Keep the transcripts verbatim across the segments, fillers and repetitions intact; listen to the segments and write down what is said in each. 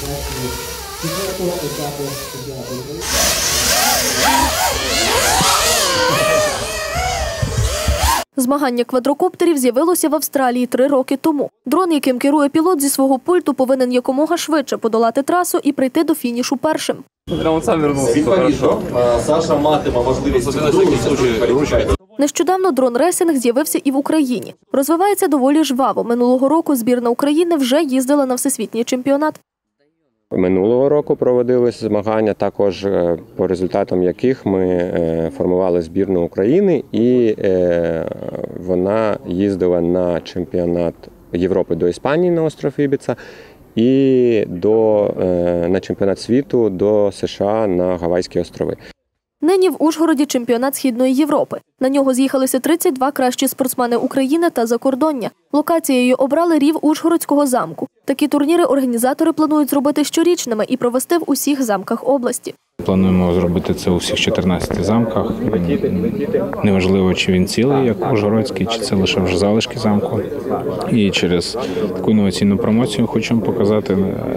Змагання квадрокоптерів з'явилося в Австралії три роки тому. Дрон, яким керує пілот, зі свого пульту повинен якомога швидше подолати трасу і прийти до фінішу першим. Саша матиме можливість. Нещодавно дрон-рейсинг з'явився і в Україні. Розвивається доволі жваво. Минулого року збірна України вже їздила на всесвітній чемпіонат. Минулого року проводилися змагання, також по результатам яких ми формували збірну України, і вона їздила на чемпіонат Європи до Іспанії на остров Ібіца і до, на чемпіонат світу до США на Гавайські острови. Нині в Ужгороді чемпіонат Східної Європи. На нього з'їхалися тридцять два кращі спортсмени України та закордоння. Локацією обрали рів Ужгородського замку. Такі турніри організатори планують зробити щорічними і провести в усіх замках області. Плануємо зробити це у всіх чотирнадцяти замках. Неважливо, чи він цілий, як Ужгородський, чи це лише вже залишки замку. І через таку інноваційну промоцію хочемо показати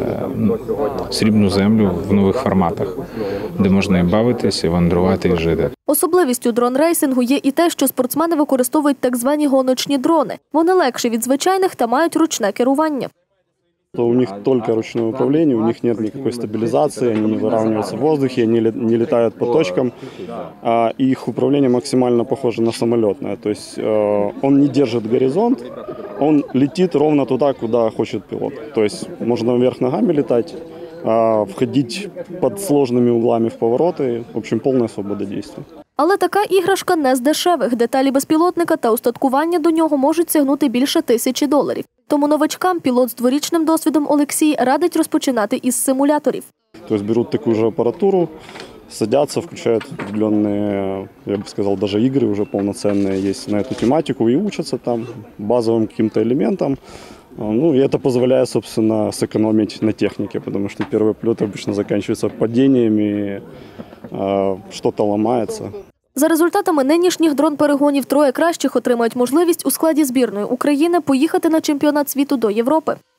срібну землю в нових форматах, де можна і бавитися, і вандрувати, і жити. Особливістю дрон-рейсингу є і те, що спортсмени використовують так звані гоночні дрони. Вони легші від звичайних та мають ручне керування. У них только ручное управление, у них нет никакой стабилизации, они не выравниваются в воздухе, они не летают по точкам. Их управление максимально похоже на самолетное, то есть он не держит горизонт, он летит ровно туда, куда хочет пилот. То есть можно вверх ногами летать, входить под сложными углами в повороты, в общем, полная свобода действий. Але така іграшка не з дешевих. Деталі безпілотника та устаткування до нього можуть сягнути більше тисячі доларів. Тому новачкам пілот з дворічним досвідом Олексій радить розпочинати із симуляторів. Тобто беруть таку ж апаратуру, садятся, включают определенные, я бы сказал, даже игры уже полноценные есть на эту тематику и учатся там базовым каким-то элементам. Ну, и это позволяет, собственно, сэкономить на технике, потому что первый полет обычно заканчивается падениями, что-то ломается. За результатами нинішніх дрон-перегонів троє кращих отримають можливість у складі збірної України поїхати на чемпіонат світу до Європи.